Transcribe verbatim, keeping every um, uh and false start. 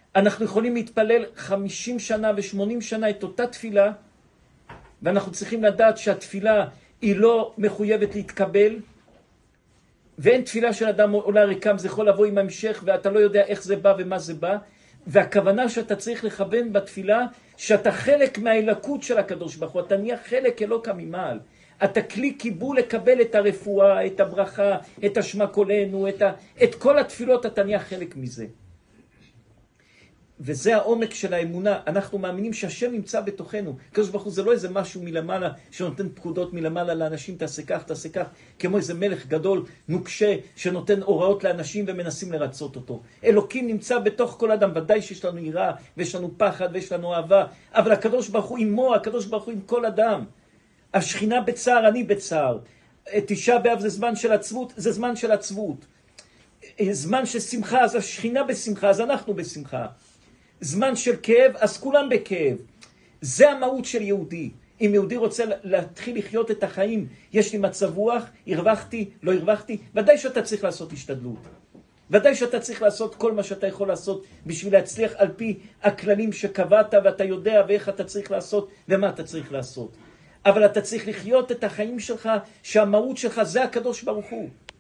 אנחנו יכולים להתפלל חמישים שנה ו-שמונים שנה את אותה תפילה, ואנחנו צריכים לדעת שהתפילה היא לא מחויבת להתקבל, ואין תפילה של אדם עולה ריקם, זה יכול לבוא עם המשך, ואתה לא יודע איך זה בא ומה זה בא, והכוונה שאתה צריך לכוון בתפילה, שאתה חלק מהאלוקות של הקדוש ברוך הוא, אתה נהיה חלק אלוקה ממעל. אתה כלי קיבול לקבל את הרפואה, את הברכה, את השמה קולנו, את, ה... את כל התפילות, אתה נהיה חלק מזה. וזה העומק של האמונה. אנחנו מאמינים שהשם נמצא בתוכנו. הקדוש ברוך הוא זה לא איזה משהו מלמעלה, שנותן פקודות מלמעלה לאנשים, תעשה כך, תעשה כך, כמו איזה מלך גדול, נוקשה, שנותן הוראות לאנשים ומנסים לרצות אותו. אלוקים נמצא בתוך כל אדם, ודאי שיש לנו יראה, ויש לנו פחד, ויש לנו אהבה, אבל הקדוש ברוך הוא עמו, הקדוש ברוך הוא עם כל אדם. השכינה בצער, אני בצער. תשעה באב זה זמן של עצבות, זה זמן של עצבות. זמן של שמחה, אז השכינה בשמחה, אז אנחנו בשמחה. זמן של כאב, אז כולם בכאב. זה המהות של יהודי. אם יהודי רוצה להתחיל לחיות את החיים, יש לי מצב רוח, הרווחתי, לא הרווחתי, ודאי שאתה צריך לעשות השתדלות. ודאי שאתה צריך לעשות כל מה שאתה יכול לעשות בשביל להצליח על פי הכללים שקבעת, ואתה יודע ואיך אתה צריך לעשות ומה אתה צריך לעשות. אבל אתה צריך לחיות את החיים שלך, שהמהות שלך זה הקדוש ברוך הוא.